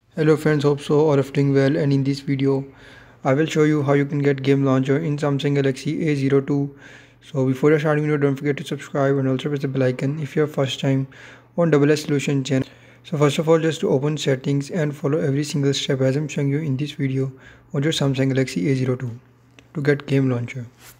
Hello friends, hope so all are doing well, and in this video I will show you how you can get game launcher in Samsung Galaxy A02. So before I start video, don't forget to subscribe and also press the bell icon if you are first time on Double S Solution channel. So first of all, just to open settings and follow every single step as I'm showing you in this video on your Samsung Galaxy A02 to get game launcher.